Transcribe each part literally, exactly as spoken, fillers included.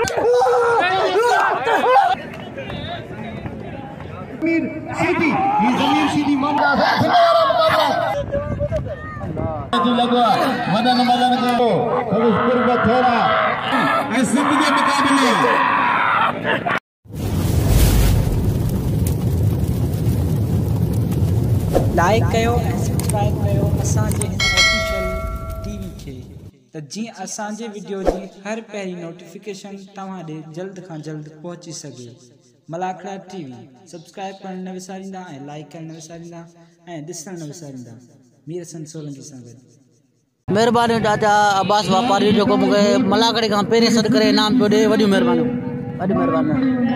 सीधी ये जमीन सीधी मामला है मुकाबला जो लगा मदन मदन को थोड़ी कुर्ब थोड़ा ऐसे के मुकाबले लाइक कयो सब्सक्राइब कयो असांजे ऑफिशियल टीवी के त जी असांजे वीडियो जी हर पहिरीं नोटिफिकेशन तव्हां ॾे जल्द खां जल्द पहुची सके। मलाखड़ा टीवी सब्सक्राइब करण न विसारींदा ऐं लाइक करण न विसारींदा ऐं ॾिसण न विसारींदा। मीर हसन सोलंकी सां गॾु मेहरबानी चाचा अब्बास वापारी जो मूंखे मलाखड़े खां पहिरीं सॾु करे इनाम पियो ॾे। वॾियूं महिरबानी वॾी महिरबानी।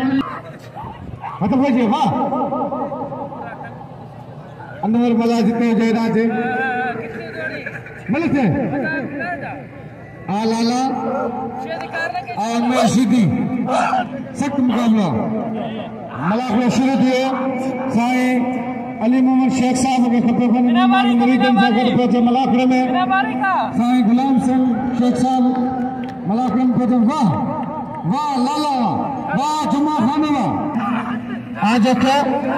अनवर मला जितने जयदा थे मलिक है आ लाला आ मैं सीधी सख्त मुकाबला मलाखड़ा शुरू थियो। साईं अली मोहम्मद शेख साहब के खपे फन मरीदन से गड पहुंचे मलाखड़े में। साईं गुलाम सिंह शेख साहब मलाखड़े में पहुंचे। वाह वाह लाला वाह जुमा खाने वाह आज क्या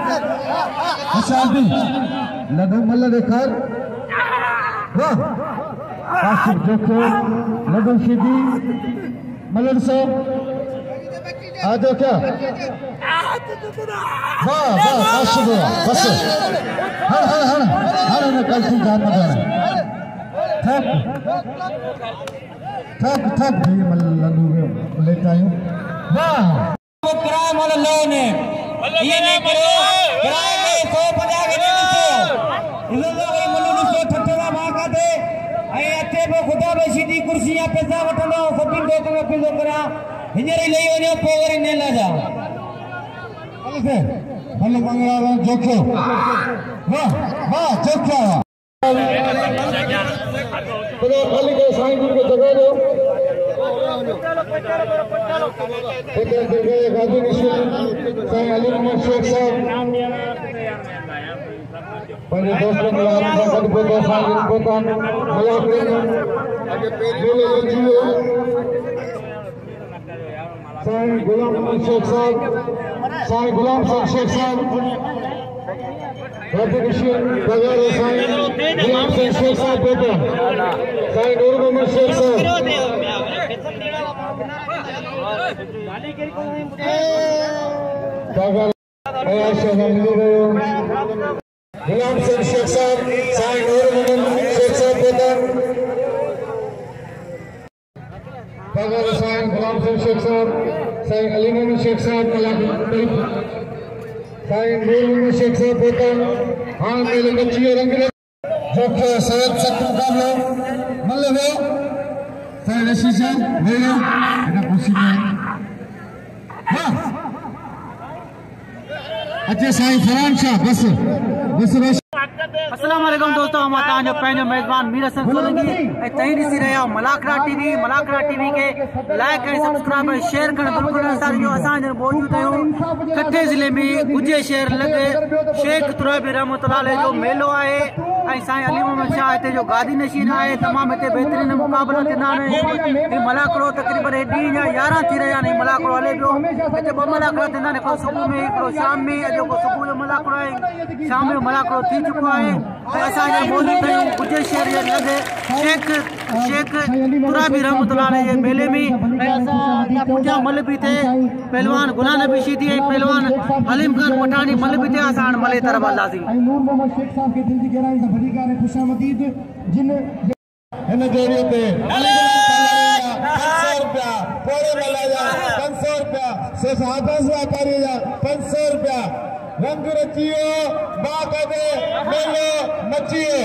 शादी लड्डू मल्ल देखर वाह काशिफ जोखे लड्डू सीधी मल्ल से आज क्या वाह वाह काशिफ बस हर हर हर हर ने कल से जान मत थक थक थक भी मल्ल लड्डू लेता हूं। वाह क्राइम वाला लो ने ये नहीं करो क्राइम में सौ पचास के नहीं सौ इधर लोग मल्लू सौ ठठरा भागा दे ऐ अते पे खुदा में सीधी कुर्सियां पैसा वठनो सभी लोग में पिलो करा हिजरी ले वने पोवर ने ला जा अलसे भले मंगला जोखो वाह वाह जोखो तो खाली के साईं जी को जगह दो गाजी निशान साईं अली मोहम्मद शेख साहब पंजे दोस्तों मिलान सां गॾु पहुता साईं पहुता मलाखड़े में झूले जियो साईं गुलाम मोहम्मद शेख साहब साईं गुलाम सिंह शेख साहब गाजी निशान बगैर साईं गुलाम सिंह शेख साहब पहुता साईं नूर मोहम्मद शेख साहब गुलाम सिंह शेख साहब साईं नूर मोहम्मद शेख साहब बगैर साईं गुलाम सिंह शेख साहब साईं अली मोहम्मद शेख साहब साईं नूर मोहम्मद शेख साहब पोता हाँ मेरे बच्ची रंग जोखे सैयद सख्त मुकाबला मल्ल हो साईं रशीद साहब मेरे इधर कुर्सी में हाँ अच्छे साईं फरहान शाह बस बस बस। अस्सलाम वालेकुम दोस्तों हम तांजो पंहिंजो मेज़बान मीर हसन सोलंकी ऐं तई ॾिसी रहिया आहियो मलाखड़ा टीवी। मलाखड़ा टीवी के लाइक ऐं सब्सक्राइब ऐं शेयर करणु बिल्कुलु न विसारिजो। असां हींअर मौजूदु आहियूं ठठे ज़िले में गुजे शहर लॻे शेख तुराबी रहमतुल्लाह अलैह जो मेलो आहे ऐं साईं अली मोहम्मद शाह हिते जो गादी नशीन आहे। तमामु हिते बहितरीन मुक़ाबला थींदा आहिनि। हीउ मलाखड़ो तक़रीबन ॾींहं जा यारहं थी रहिया आहिनि। मलाखड़ो हले पियो हिते ॿ मलाखड़ा थींदा आहिनि हिकिड़ो सुबुह में हिकिड़ो शाम में। जेको सुबुह जो मलाखड़ो आहे शाम जो मलाखड़ो थी चुको आहे ऐं असां हींअर मौजूदु आहियूं गुजे शहर जे लॻे शेख शेख तुराबी रहमतुल्लाह अलैह जे मेले में। ऐं असां पुठियां मल बि थिए पहलवान गुलाम नबी शीदी ऐं पहलवान हलीम खान पठानी मल बि थिए। असां हाणे मले तरफ़ हलंदासीं। नूर मोहम्मद शेख साहब के दिल की गहराई से बड़ी कार खुशामदीद जिन इन जोड़ियों पे पाँच सौ रुपया पूरे मिला जा पाँच सौ रुपया शेख आबास व्यापारी जा पाँच सौ रुपया रंग रचियो बाकायदे मेलो नचियो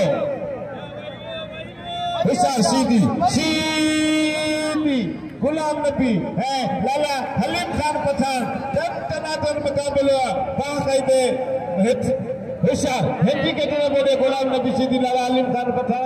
विशाल सीधी सीधी गुलाम नबी है लाला हलीम खान पठान जब तनातन मुकाबला बाकायदे विशाल हिंदी के दिन बोले गुलाम नबी सीधी लाला हलीम खान पठान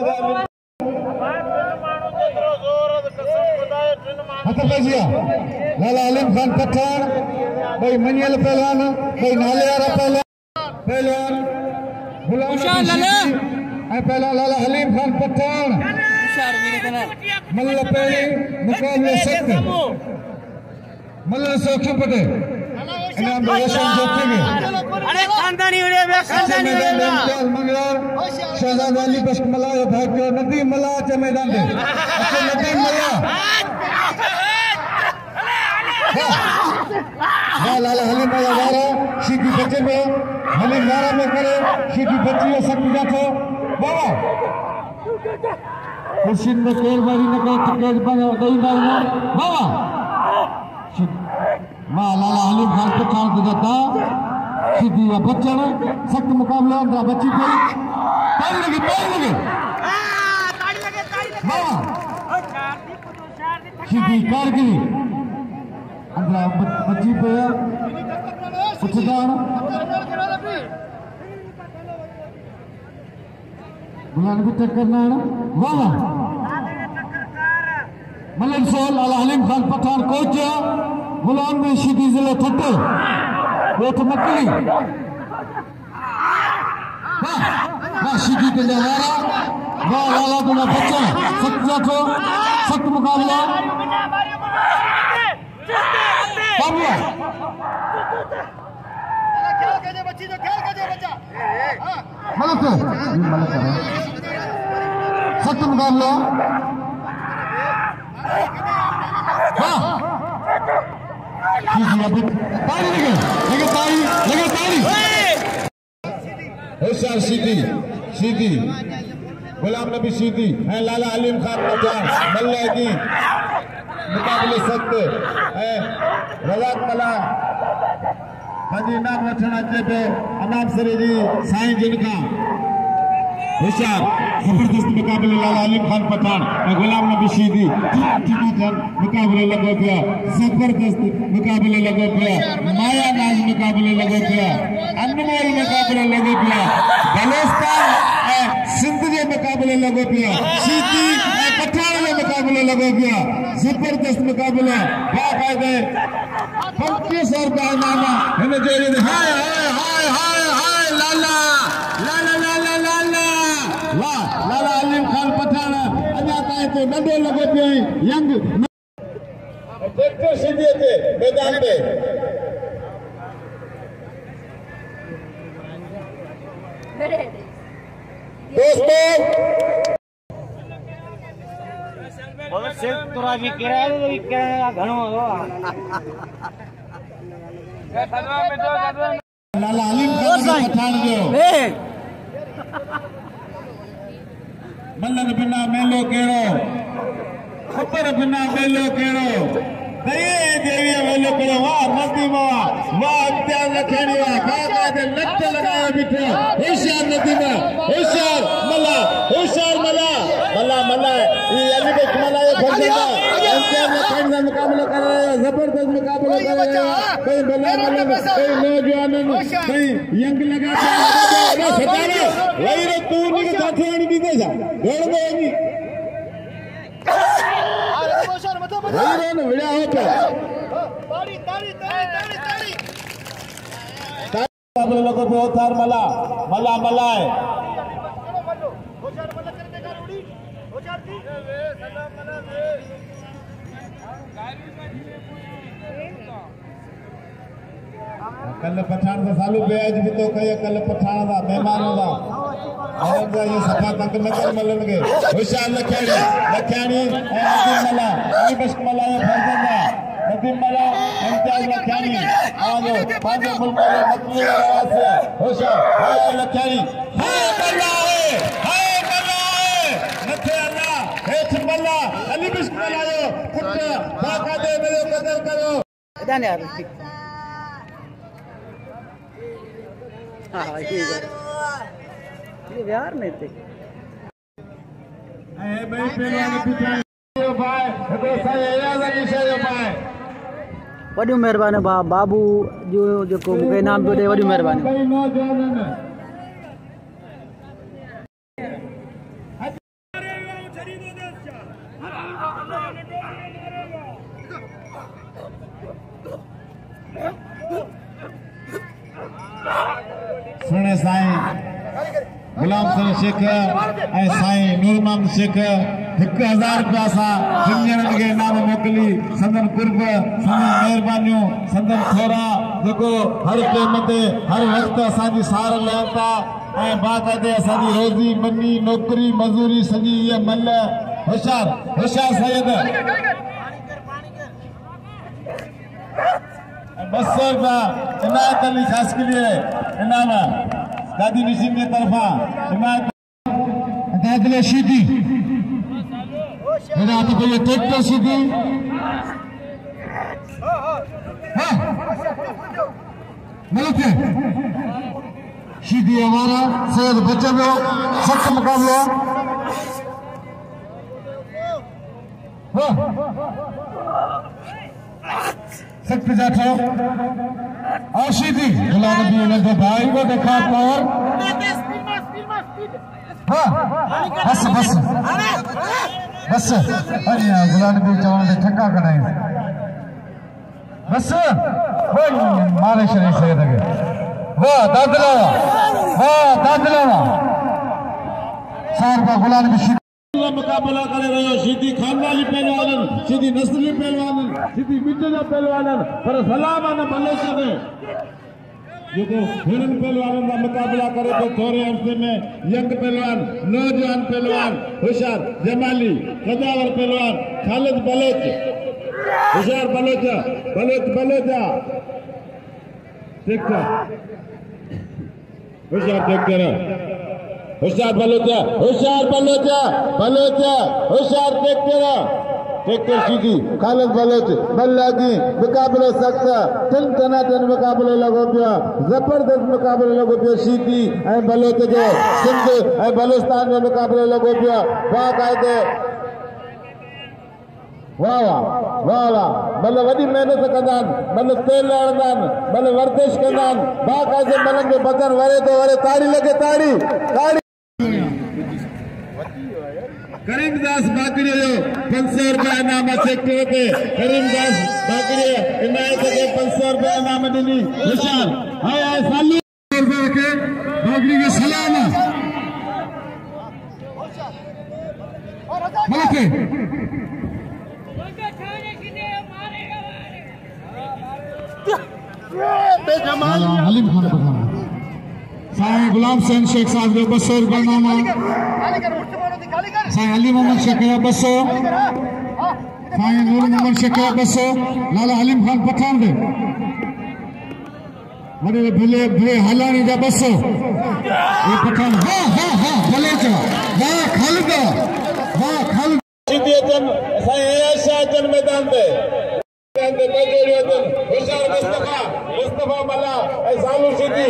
लाला हलीम खान पठान भाई मनियल पहलवान भाई नाले वाला पहलवान पहलवान गुलाम नबी पहला लाला हलीम खान पठान मल्ल पहले मुकाबले सख्त मल्ल सौख्य पटे इनाम रोशन जोखेंगे अरे खानदानी उड़े बे खानदानी उड़े बे मंगलार शहजाद अली बश्क मला भाग्य नदीम मला चे मैदान दे अच्छा नदीम मला हाँ लाला हलीम मला वारा सीधी बच्चे में हलीम वारा में करे सीधी बच्ची है सब जातो बाबा खुर्शीद में केर बारी न करे केर बारी दही बारी न बाबा माँ लाला हलीम खान पठान को जाता सीधी या बच्चा ने सख्त मुकाबला अंदर बच्ची पे ताली लगी ताली लगी ताड़ी लगे ताड़ी लगे बाबा और चार दी पुतो चार दी सीधी कारगिरी अंदर बच्ची पे उछदान बुलान भी टक्कर ना वाह मलन सोल लाला हलीम खान पठान कोच बुलान में सीधी जिले ठट्टे वो तो मक्कली वाह वाह सीधी के जवारा वाह लाला तो ना बच्चा सख्त जातो सख्त मुकाबला बाबू खेल के बच्ची जो खेल के बच्चा मलक ये मलक है सख्त मुकाबला हाँ सीधी अभी ताली लगे लगे ताली लगे ताली होशियार सीधी सीधी गुलाम नबी सीधी है लाला हलीम खान पठान मल्लागी मुकाबले सख्त है रज़ाक मला हाजी इनाम वठण अचे पियो अनाम सरे जी साईं जिन खां होशियार जबरदस्त मुकाबले लाला हलीम खान पठान और गुलाम नबी सीधी ठीकु जन मुकाबले लगो पिया जबरदस्त मुकाबले लगो पिया माया नाज मुकाबले लगो पिया अनमोल मुकाबले लगो पिया बलोचिस्तान सिंध जे मुकाबले लगो पिया सीधी पठान जे मुकाबले लगो पिया जबरदस्त मुकाबला बाकायदे पंचवीस सौ रुपया इनाम हिन जोड़ी हाय हाय हाय हाय हाय लाला लाला लाला लाला वाह लाला हलीम खान पठान अञा ताईं तो नंढो लॻो पियो यंग ट्रैक्टर सीधी अचे मैदान में दोस्तों बोलो सिर्फ तोरा भी किराया तो भी किराया घणो हो लाला हलीम खान पठान जो मल्लन बिना मेलो केड़ो खपर बिना मेलो केड़ो दये देवी मेलो केड़ो वाह नदी वाह वाह इम्तियाज लखेड़ी वाह काका दे लट लगाया बिठो होशियार नदी में होशियार मला होशियार मला मला मला ये अली के मला ये फंसेगा इम्तियाज लखेड़ी का मुकाबला कर रहे हैं जबरदस्त मुकाबला कर रहे हैं कई बला मला कई नौजवान कई यंग लगा के सतारा वही रे तू नहीं साथी आनी भी दे जा घोड़ में आनी वही रे ना विड़ा हो पे ताड़ी ताड़ी ताड़ी ताड़ी ताड़ी मुकाबले लगो पे उतार मला मला मला है होशियार मला करने का उड़ी होशियार थी सलाम मला दे कल पठान का सालू बेज भी तो कहे कल पठान का मेहमान का और का ये सफा तक न कर मलन के होशियार लखयानी लखयानी नदीम मला अली बश्क मला ये फरजंदा नदीम मला इम्तियाज लखयानी आज पांच मुल्क के मतली आवाज से होशियार हाय लखयानी हाय मला है हाय मला है नथे अल्लाह हेठ मला अली बश्क मला यो कुत्ता बाका दे मेरे कदर करो जाने यार हाँ ठीक है ये यार नहीं थे ए भाई पहलवान पिछा यो भाई तो सही याद है इसे यो भाई वॾी महिरबानी बा बाबू जो जेको मूंखे इनाम पियो ॾे वॾी महिरबानी कई नौजवान सुने साईं गुलाम सिंह शेख ऐं साईं नूर मोहम्मद शेख एक हजार रुपया सा जिन के इनाम मोकली संदन कुर्ब संदन मेहरबानियों संदन थोरा जो हर टाइम ते हर वक्त असांजी सार लहता ऐं बाक़ायदे असांजी रोज़ी मनी नौकरी मजूरी सॼी इहा मल होशियार होशियार सैयद बस सौ रुपया इनायत अली खास के लिए इनाम दादी नशीन की तरफा इनायत दादले सीधी मेरा हाथ पे ये ट्रैक्टर सीधी हाँ मलिक सीधी हमारा सैयद बच्चन लो सख्त मुकाबला हाँ सख्त जाठो और सीधी गुलाम नबी उन्हें भाई को देखा पावर हाँ बस बस बस अरे यार गुलाम नबी चवान से ठक्का कनाई बस वो मारे शरीर से लगे वाह दादला वाह दादला सार का गुलाम नबी मुकाबला करे रहियो सीधी खानदानी पहलवान सीधी नस्ली पहलवान सीधी मिट जा पहलवान पर सलाम न भले सके जो हिरन पहलवान का मुकाबला करे तो थोड़े अरसे में यंग पहलवान नौजवान पहलवान होशियार जमाली कदावर पहलवान खालिद बलोच होशियार बलोच बलोच बलोचा ठीक है होशियार देख कर होशियार बलोचा होशियार बलोचा बलोचा होशियार ट्रैक्टर ट्रैक्टर सीधी खालिद बलोच बल्लागी मुकाबलो सख्त टन टनाटन मुकाबलो लगो पिया जबरदस्त मुकाबलो लगो पिया सीधी ऐं बलोच जो सिंध ऐं बलूचिस्तान जो मुकाबलो लगो पिया बाक़ायदे वाह वाह वाह वाह मतलब वही मेहनत कंदा मतलब तेल लड़दा मतलब वर्जिश कंदा बाक़ायदे मतलब जो बदन वरे तो वरे ताड़ी लगे ताड़ी ताड़ी करीमदास बाकरी जो पांच सौ रुपया इनाम सेक्टर पे करीमदास बाकरी इनायत के पांच सौ रुपया इनाम दिनी होशियार हाय हाय सालू रुपये के बाकरी के सलाम मलके हलीम खान पठान साईं गुलाम हुसैन शेख साहब जो ॿ सौ रुपया इनाम साईं अली मोहम्मद शेख ॿ सौ साईं नूर मोहम्मद शेख ॿ सौ लाला हलीम खान पठान दे वॾे भले भले हलानी जा ॿ सौ ये पठान हा हा हा भले चवा वाह खालिद वाह खालिद सीधी अचन साईं आयशा अचन मैदान ते मैदान ते बजोड़ी अचन होशियार मुस्तफा मुस्तफा मल्ला ऐं सालू सीधी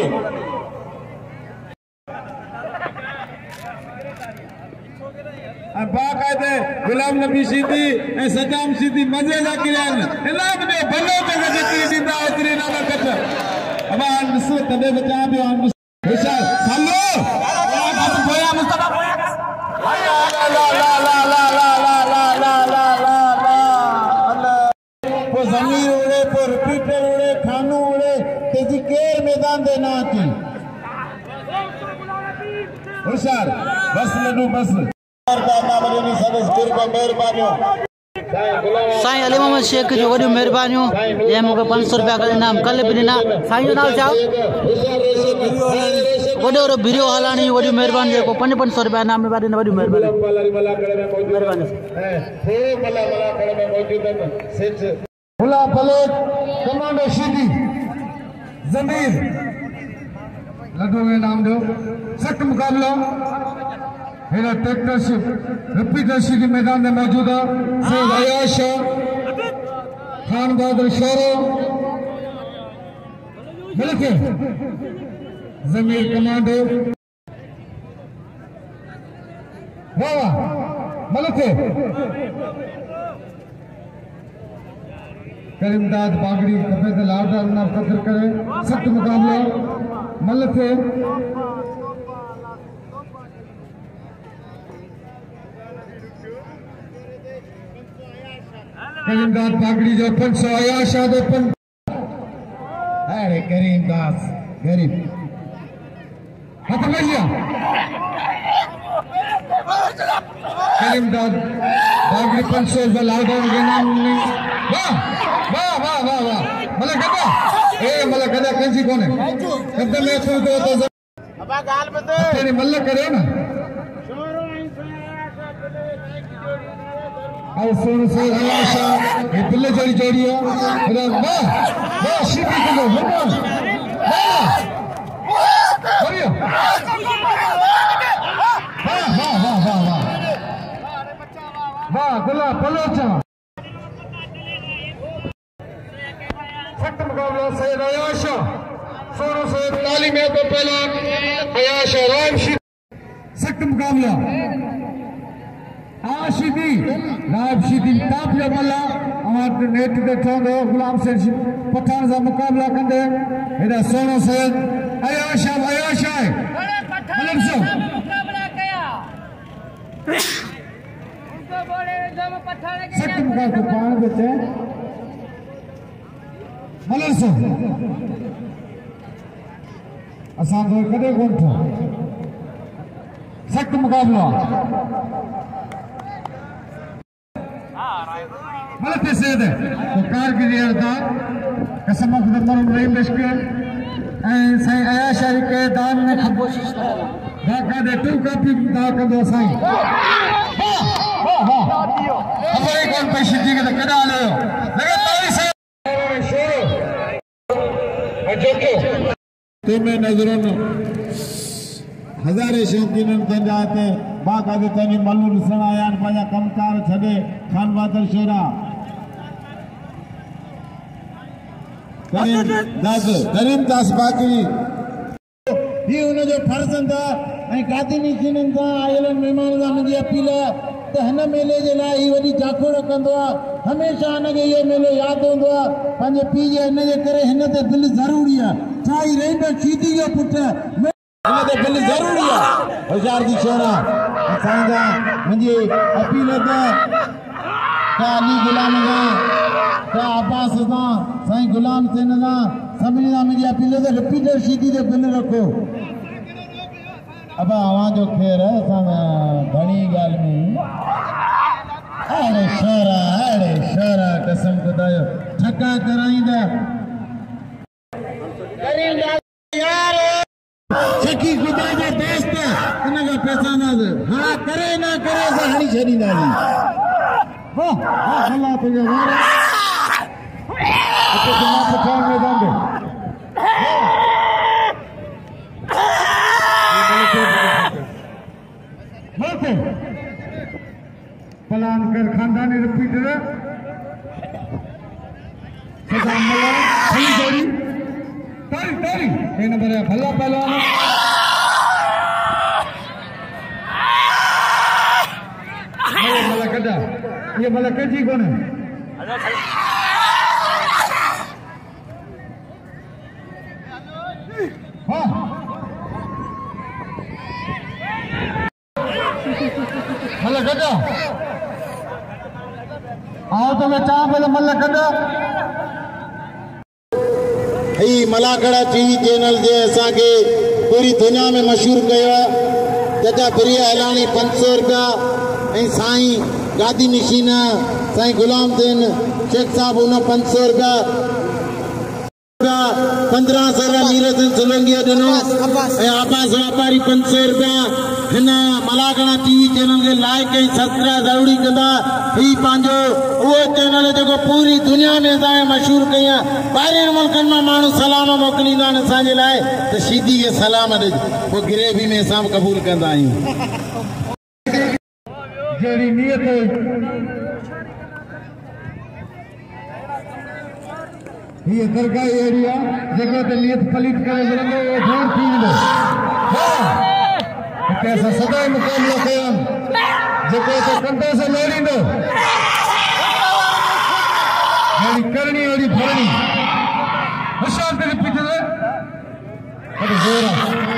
बाक़ायदे गुलाम नबी सीधी ऐं सजाम सीधी मजे जा किरान इनाम दे भलो जगह जेतिरी ॾींदा ओतिरी इनाम कट अब हाण ॾिस तॾहिं बि चवां पियो हाण होशियार सालो बस पोया मुस्तफा पोया ला ला ला ला ला ला ला ला ला ला ला पोइ ज़मीर उड़े पोइ रिपीटर उड़े खानो उड़े तेजी केर मैदान दे ना अचे होशियार बस लड्डू बस साईं अली मोहम्मद शेख जो वॾियूं महिरबानियूं जंहिं मूंखे पंज सौ रुपया इनाम कल्ह बि ॾिना साईं जो नालो छा वॾो वॾो वीडियो हलाणी वॾियूं महिरबानी जेको पंज पंज सौ रुपया इनाम ॾिना वॾियूं महिरबानी हेरा ट्रैक्टरशिप रिपीटरशिप के मैदान में मौजूद है सैयद अयाश खान बहादुर शोरो मिलके जमीर कमांडो वाह मिलके करीमदाद बागड़ी कफे से लाडा ना कदर करे सख्त मुकाबला मिलके करीमदास बागड़ी जो पंच सौ अयाशा दो पंच अरे करीमदास गरीब खत्म कर लिया करीम दाद बागरी पंचो लाउडन के नाम नहीं वाह वाह वाह वाह वाह मला कदा ए मला कदा कंची कोण है कदा मैं तो तो तो अबा गाल बते तेरी मल्ल करे ना और सोन से आशा ये बिल्ले जोड़ी जोड़िया वाह वाह शिपी को वाह वाह बढ़िया वाह वाह वाह वाह वाह गुला पलोचा सख्त मुकाबला सैयद अयाशा सोनो सैयद तालीम है तो पहला अयाशा रामशी सख्त मुकाबला आशिदी रामशीदी ताप जो मल्ला हमारे नेट पे ठोंदो गुलाम से पठान से मुकाबला कंदे इधर सोनो सैयद अयाशा अयाशा है मतलब सो मुकाबला किया उनको बोले जब पठान के सख्त मुकाबला पान देते मतलब सो आसान तो कदे कौन था सख्त मुकाबला मतलब कैसे दे तो कार की रियर था कसम खुदा मरम रही मुश्किल ऐसे अयाशा के दान में कोशिश दाका दे टू कॉपी दाका दो साईं वाह वाह हमारे कौन पैसे दी के तो कदा ले लगा ताली से शेरो अजोके तुम्हें नजरों हजारे शौकीन तन जाते बाकायदे तनी मल्लू ॾिसण आया आहिनि पंहिंजा कमकार छॾे खान बहादुर शेरा करीम दास बाकरी ही उनजो फर्ज़ हूंदो आहे ऐं गादीनी थींदनि था आयल महिमान सां मुंहिंजी अपील आहे त हिन मेले जे लाइ ही वॾी जाखोड़ कंदो आहे हमेशह हिनखे इहो मेलो यादि हूंदो आहे पंहिंजे पीउ जे हिन जे करे हिन ते दिलि ज़रूरी आहे छा ही रहंदो शीदी जो पुटु हिन ते दिलि ज़रूरी आहे होशियार जी छोरा साईं जा मुंहिंजी अपील त का अली गुलाम सां का अब्बास सां साईं गुलाम सिंह सां सभिनी सां मुंहिंजी अपील त रिपीटर शीदी ते बिल रखो अब अवां जो ख़ैर असां घणी ॻाल्हि में अड़े शोरा अड़े शोरा कसम खुदा जो ठका कराईंदा सखी खुदा जो दोस्त इन का पैसा ना दे हाँ करे ना करे से हणी छड़ींदा जी वाह वाह अल्लाह तुझे वाह तो समाप्त काम में दंडे बोलते पलान कर खानदानी रिपीटर सदा मला खली जोड़ी तारी तारी ये नंबर है भला पहलवान ये मला कदा ये मला कजी कौन है हाँ मला कदा आओ तो मैं चाह पहले मला कदा ही मलाखड़ा टीवी चैनल जे असा के पूरी दुनिया में मशहूर किया जजा प्रिय ऐलानी पाँच सौ रुपया ऐं साईं गादी निशीन साईं गुलाम दिन शेख साहब उन पाँच सौ रुपया पंद्रह सौ रुपया मीरसन सोलंगी दिनों आबास व्यापारी पाँच सौ रुपया हिन मलाखड़ा टीवी चैनल के लाइक ऐं सब्सक्राइब ज़रूरी कंदा ही पंहिंजो वो चैनल जो पूरी दुनिया में मशहूर कया ॿाहिरि मुल्कनि में माण्हू सलाम मोकिलींदा आहिनि असांजे लाइ त शीदी खे सलाम ॾिज पोइ ग्रेवी में असां क़बूल कंदा आहियूं जहिड़ी नियत हीअ दरगाह अहिड़ी आहे जेको त नियत पलीत करे मिलंदो उहो दूर थी वेंदो हिते असां सदाई मुक़ाबिलो कयो आहे जेको हिते कंधे सां लहरींदो मेरी करनी वाली भरनी होशियार तेरे पीछे से अरे जोरा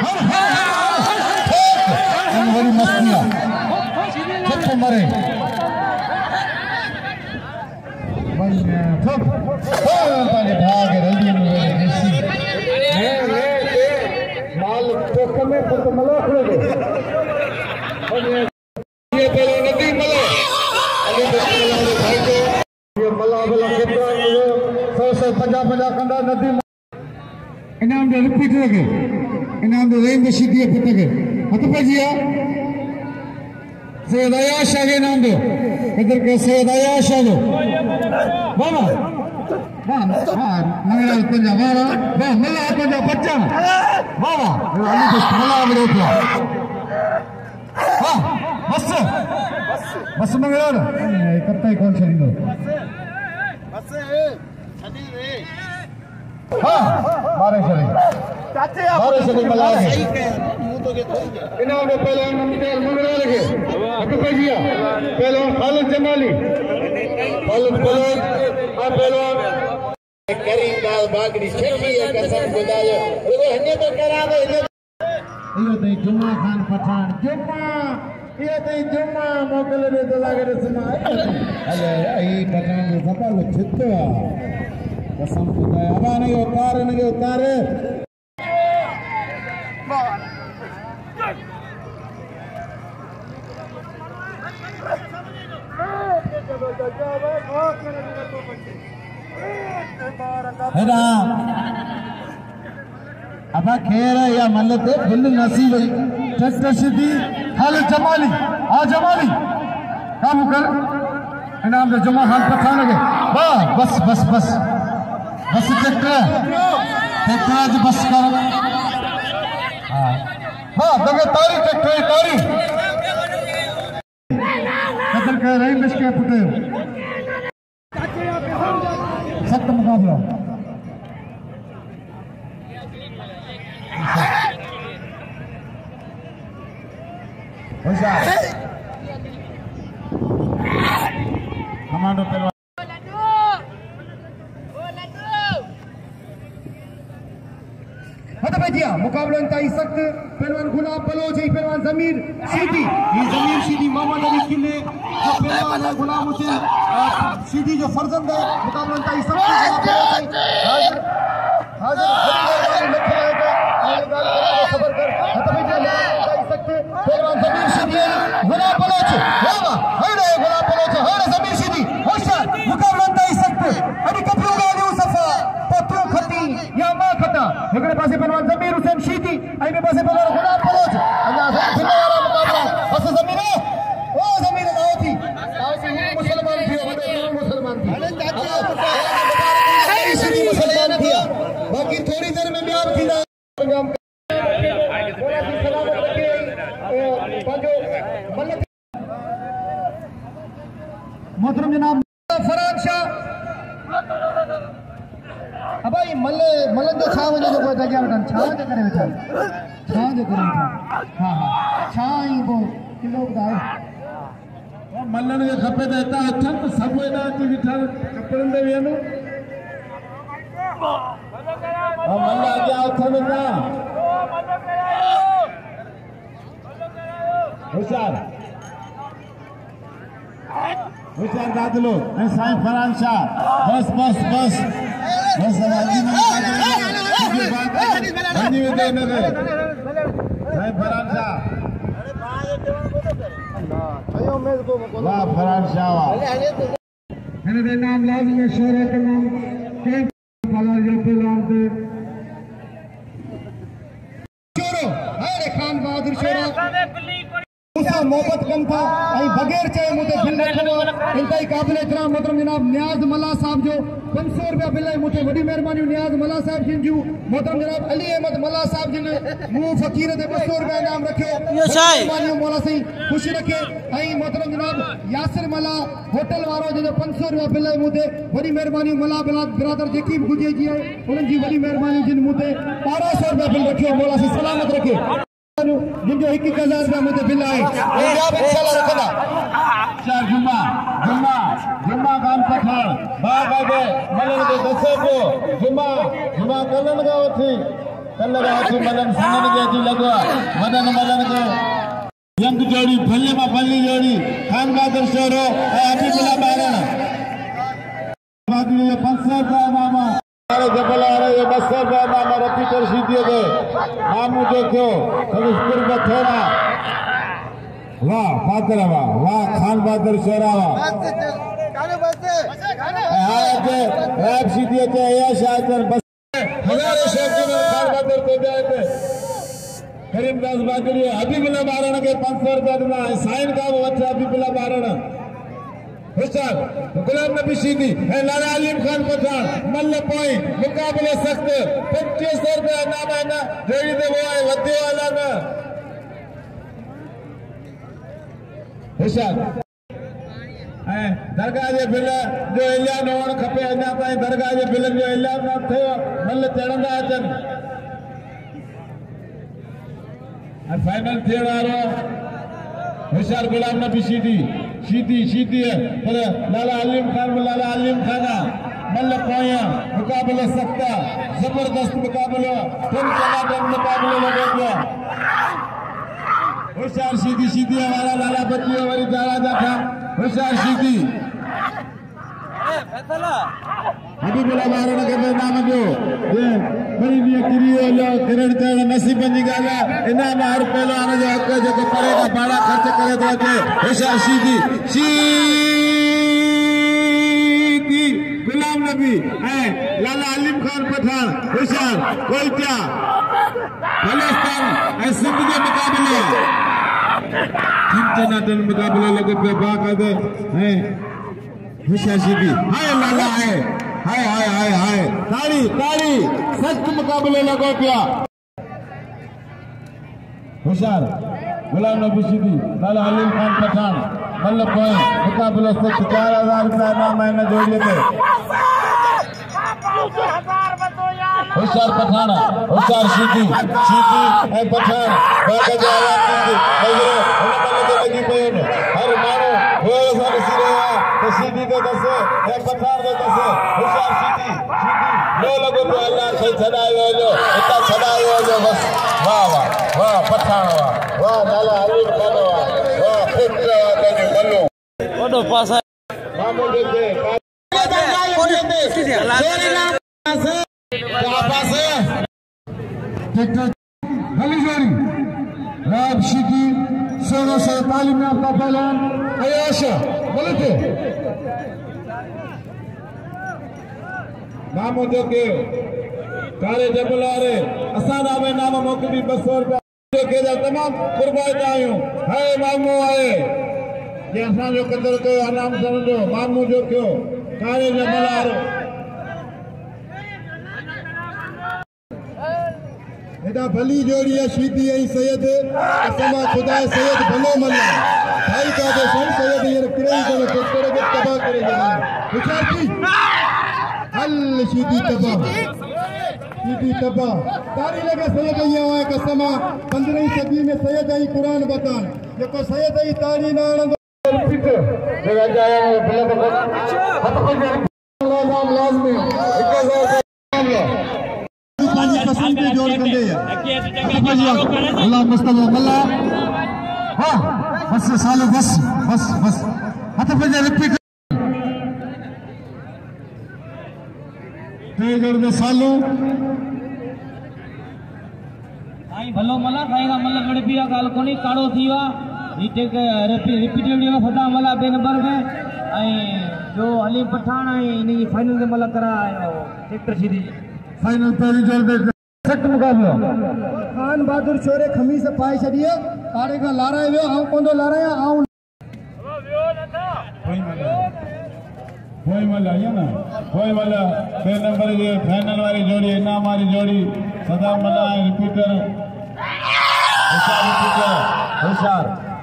हम बड़ी मस्तियाँ सब तो मरे बन्या थोप ताले भाग रही में मेरे निशी मैं मैं माल तो कमे तो मलाख लगे सौ सौ पंजा पंजा कंदा नदी इनाम दे रिपीटर के इनाम दे रेंज सीधी पुट के हथ पे जिया सैयद अयाश के इनाम दो इधर के सैयद अयाश दो बाबा वाह वाह मंगला पंजा वाह वाह मल्ला पंजा बच्चा वाह वाह अली तो मल्ला बड़ो था वाह बस बस मंगला कत्ता कौन छड़ींदो बस छड़ी रे हां मारे छड़ी चाचे मारे छड़ी मल्ला सही कह मुंह तो के थोड़ी गया इनाम दे पहले मंगल मंगला लगे हक पे जिया पहले खालिद जमाली खालिद पहले आ पहलवान करीम दाल बागड़ी छठी है कसम खुदायो वो हने तो करा दे इयो ते जुम्मा खान पठान जुम्मा इयो ते जुम्मा मोकल दे तो लागे सुना अले आई पठान जो सपा को छितो कसम खुदायो अब ने उतार ने उतार हेदा अब खेर या मल्लत फुल नसीब ट्रैक्टर सीधी खालिद जमाली आ जमाली काबू कर इनाम दे जुम्मा खान पठान के वाह बस बस बस बस ट्रैक्टर ट्रैक्टर आज बस कर हां वाह दगे तारी ट्रैक्टर तारी कदर कर रही मिसके पुटे सख्त मुकाबला होशियार कमांडो पहलवान हद भजिया मुकाबला इंतहाई सख्त पहलवान गुलाब बलोच है पहलवान जमीर सीधी ये जमीर सीधी मोहम्मद अली किले जो पहलवान है गुलाम हुसैन सीधी जो फर्जंद है मुकाबला इंतहाई सख्त गुलाब बलोच है हाजिर हाजिर लिखे है सबर कर हद भजिया इंतहाई सख्त पहलवान जमीर सीधी गुलाब बलोच वाह हेडे गुलाब बलोच हेडे जमीर सीधी होशियार मुकाबला इंतहाई सख्त अभी कपियो गाली सफा पत्तू खती या मां खता एकड़े पासे पहलवान जमीर हुसैन शीदी आइने पासे पहलवान गुलाब बलोच अल्लाह से फिर वाला मुकाबला बस जमीर ओ जमीर आओ थी आओ थी मुसलमान थी वडे मुसलमान थी अरे चाचा शीदी मुसलमान थी बाकी थोड़ी देर में भी आप थी प्रोग्राम बोला की सलामत रखे पंजो मल्ल मोहतरम जनाब फरान शाह अब भाई मल्ले मलन जो छा वने जो कोई जगह वठन छा जे करे वेठा छा जे करे वेठा हां हां छा ही वो किलो बुधाए ओ मलन के खपे त एता अथन त सब एना अची विठा कपड़न दे वेनो ओ मल्ला क्या अथन ना ओ मल्लो कयायो मल्लो कयायो होशियार होशियार दादलो ऐ साईं फरान शाह बस बस बस बस आवाजी में बंदी में दे न दे साईं फरान शाह अरे भाई देवन को तो अल्लाह आयो मैं को वाह फरान शाह वाह मैंने दे नाम लाजिम है शोहरत का नाम के फला जो नाम दे शोरो अरे खान बहादुर शोरो उसा मोहब्बत कम था आई बगैर चाहे मुझे बिल रखो इंतहाई काबिल एहतराम मोहतरम जनाब नियाज मल्ला साहब जो पांच सौ रुपया बिल है मुझे बड़ी मेहरबानी नियाज मल्ला साहब जिन जो मोहतरम जनाब अली अहमद मल्ला साहब जिन मुंह फकीर दे दो सौ रुपया इनाम रखियो मेहरबानी मौला सही खुशी रखे आई मोहतरम जनाब यासिर मल्ला होटल वारो जो पांच सौ रुपया बिल है मुझे बड़ी मेहरबानी मल्ला बिरादर जेकी गुजे जी उन जी बड़ी मेहरबानी जिन मुझे बारह सौ रुपया बिल रखियो मौला से सलामत रखे जिनको एक एक हजार रुपया मुझे बिल आए इंशाल्लाह रखना चार जुम्मा जुम्मा जुम्मा काम पठान बाग आगे मलन के दसो को जुम्मा जुम्मा कलन का होती कल का होती मलन संगन के जी लगवा मदन मलन के यंग जोड़ी भल्ले में भल्ली जोड़ी खान बहादुर शोरो आठी बिला बारण बाकी ये पांच सौ रुपया मामा अरे जबल आ रहे बस सौ रुपया मामा रपी कर सीधे गए मामू देखो कभी कुर्ब थोड़ा वाह फातरा वाह वाह खान बहादुर शोरा वाह राब सीधी अचे या शायद बस हजारों शौकीन खान बहादुर को जाते करीमदास बागड़ी हबीबुल्ला बारण के पाँच सौ रुपया दिना साइन का वो अच्छा हबीबुल्ला बारण हुसैन गुलाम नबी सीधी है लाला अलीम खान पठान मल्ल पॉइंट मुकाबले सख्त पच्चीस सौ रुपया नाम है ना जोड़ी दे वो है वद्दे वाला ना हुसैन दरगाह जे बिल जो इलाज न हुअणु खपे अञा ताईं दरगाह जे बिलनि जो इलाज न थियो मल चढ़ंदा अचनि ऐं फाइनल थियण वारो होशियार गुलाम नबी सीधी सीधी सीधी है पर लाला अलीम खान में लाला अलीम खाना मल पोया मुकाबलो सख्ता जबरदस्त मुकाबलो तीन टनाटन मुकाबलो लगे पिया होशियार सीधी सीधी हमारा लाला बच्चियों वाली दादा था होशियार सीधी हबीबुल्ला बारण के नाम जो ये बड़ी दी किरियो लो किरण चढ़ नसीब जी गाला इनाम हर पहलवान जो हक जो पड़ेगा बड़ा खर्च करे तो के होशियार सीधी सीधी गुलाम नबी है लाला अलीम खान पठान होशियार कोई क्या बलुस्तान है सिंध के मुकाबले टनाटन मुकाबले लगे पे बाकायदे हैं होशियार सीधी हाय लाला है हाय हाय हाय हाय ताड़ी ताड़ी सख्त मुकाबले लगो पिया होशियार गुलाम नबी सीधी लाला अलीम खान पठान मल्ल पॉइंट मुकाबले सख्त चार हजार रुपया नाम है ना जोड़िए थे होशियार पठान होशियार सीधी सीधी है पठान बाकायदे आवाज की नजर लगी पे हर मानो वो सारे सिरे तो सीधी के दसे या पठान के दसे होशियार सीधी सीधी लो लगो तो अल्लाह से छड़ायो जो इतना छड़ायो जो बस वाह वाह वाह पठान वाह वाह लाला अलीम खान वाह वाह खुद का वादा मल्लो ओडो पासा मामो देखे सोरी नाम से क्या पासे ट्रैक्टर हली जोरी राब सीधी सोलह सौ तालीम याफ्ता पहलवान अयाश बोलते नामो जो के कारे जबलारे असाना में नाम मोकली बसो रुपया के तमाम कुर्बान आयो है मामू आए जे असा जो कदर को नाम समझो मामू जो क्यों कारे जबलारे एडा भली जोड़ी है सीधी है सैयद असमा खुदा सैयद भलो मल्ला भाई का दे सही सैयद ये किराई को टक्कर के तबाह करे जाना होशियार की हल सीधी तबाह सीधी तबाह तारी लगे सैयद ये है कसमा पंद्रहवीं सदी में सैयद आई कुरान बतान जेको सैयद आई तारी नाल जगह जाया भले हत को नाम लाजमी पानी पसंद के जोड़ कर दे अल्लाह मुस्तफा अल्लाह हां बस सालो बस बस बस हत पे रिपीट ते जोड़ दे सालो आई भलो मला खाएगा मला गड़ पिया गाल कोनी काड़ो थीवा इटे के रिपीट वीडियो सदा मला बे नंबर में आई जो अली पठान आई नी फाइनल के मला करा आयो ट्रैक्टर सीधी फाइनल पहली जोड़ दे सख्त मुकाबला खान बहादुर छोरे खमीस पाए छड़ियो तारे का लारा वियो आऊं कोंदो लारा आऊं कोई मल्ला या ना कोई मल्ला बे नंबर के फाइनल वाली जोड़ी इनाम वाली जोड़ी सदा मल्ला रिपीटर होशियार रिपीटर होशियार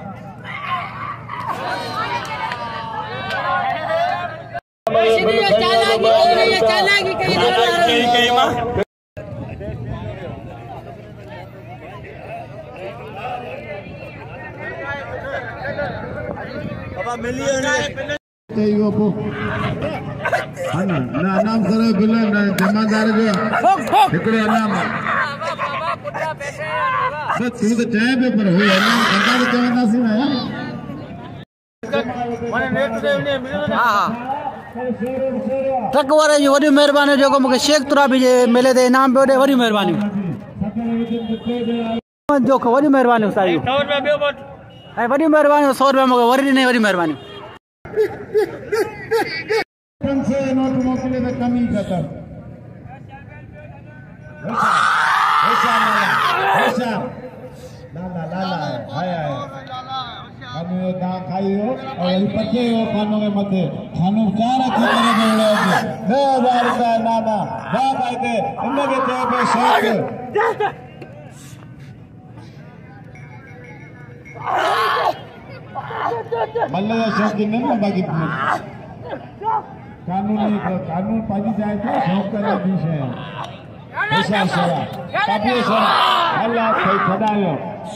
ना नाम करे बिल जमादार जो हिकड़ो नाम बस तू तो चाहे पे पर हो नाम कंदा तो चवंदासी ना माने नेट से ने मिलना हां ट्रक वारे जो वडी मेहरबानी जो मुके शेख तुराबी जे मिले दे इनाम पे वडी मेहरबानी जो वडी मेहरबानी साईं सौ रुपया बियो वट ऐ वडी मेहरबानी सौ रुपया मुके वरी नहीं वडी मेहरबानी से नोट मोकिले त कमी ख़तम होशियार होशियार लाला लाला हाय हाय अब ये दा खाई हो और ये पचे हो खानों के मथे खानों चार अच्छे करे बोले दो हजार रुपया नाना वाह भाई के इनके ते पे शौक मल्ले का शौकीन नहीं ना बाकी कानूनी कानून पाजी जाए तो शौक करने बीच है होशियार शोरा काफी शोरा अल्लाह कोई खड़ा लो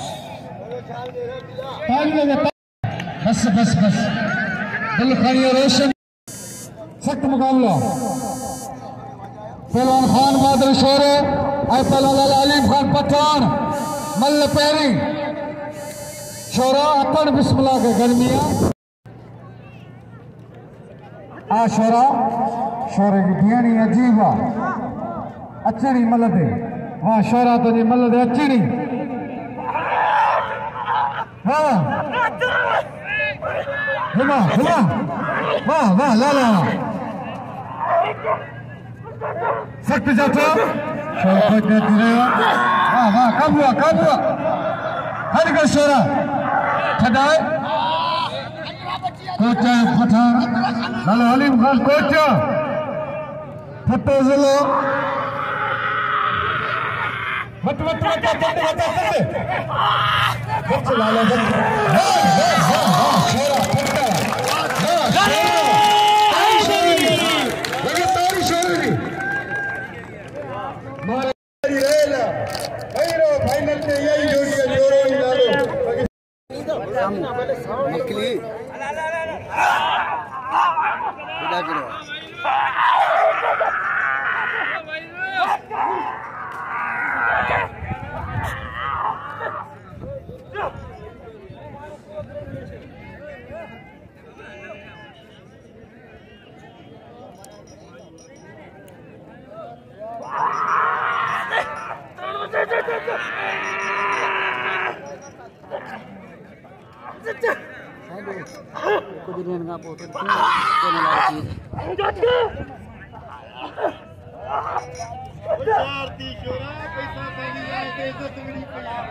बस बस बस दिल खड़ी रोशन सख्त मुकाबला पहलवान खान बहादुर शोरे आई पहलवान अलीम खान पठान मल्ल पैरी शोरा अकड़ बिस्मिल्लाह के गर्मिया आ शोरा शोरे की धियानी अजीब आ अचणी मल दे वाह शोरा तुझी मल दे अचणी हाँ हिमा हिमा वाह वाह लाला सख्त जाता शोरा खोज देती रहे वाह वाह कब हुआ कब हुआ हर का शोरा खदाए कोचा पठान लाला अलीम खान कोचा फटो जिलो मत मत मत मत मत मत मत लाला मत वाह वाह वाह शोरा फटा वाह शोरी लगे तारी शोरी मारी रेला भैरो फाइनल में यही जोड़ी है जोरो ही लालो मकली उड़ा करो कुछ दिन का फोटो करने वाली चीज चारती शोरा पैसा पानी आए ते इज्जत मिली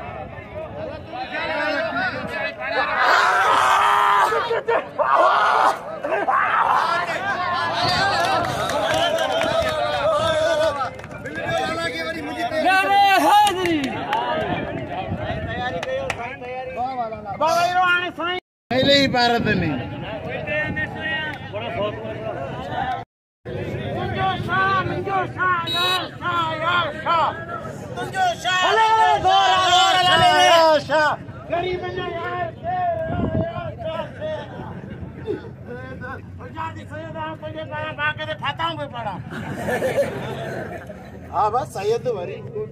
पहले ही भारत नहीं हाँ बस सैयद भरी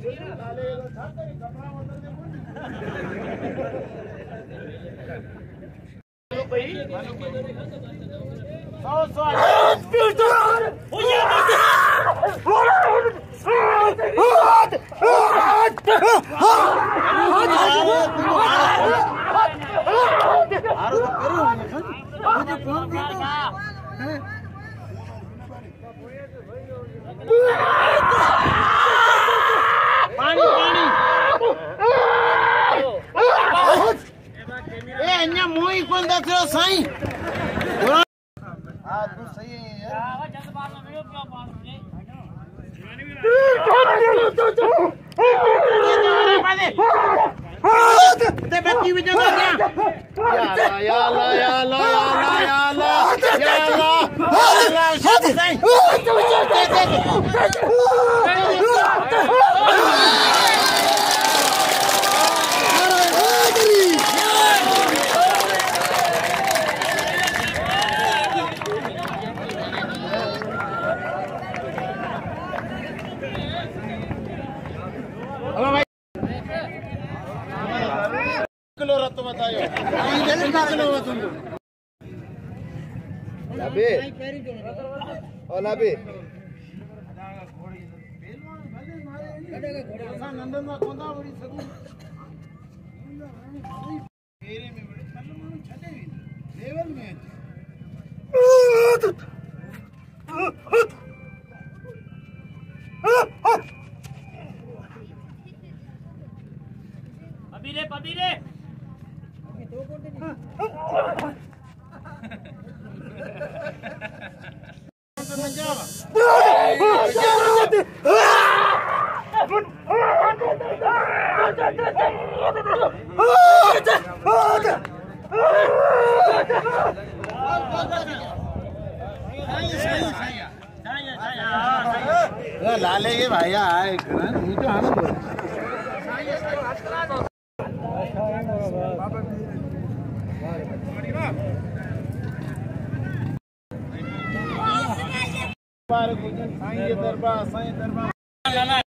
पानी पानी ए अन्या मोई कौन दस रहा साईं हां तू सही है यार जल्द बात में वीडियो क्या बात है ते बेटी वीडियो कर या अल्लाह या अल्लाह या अल्लाह या अल्लाह या अल्लाह अल्लाह साईं किलो रत्तो बतायो किलो वतुंदो लाबे ओ लाबे नंदन में कोंदा बड़ी सगु फेरे में बड़े कल में छटे लेवल में पबीरे पबीरे लाले के भाइया आए तो आनंद दरबार दरबार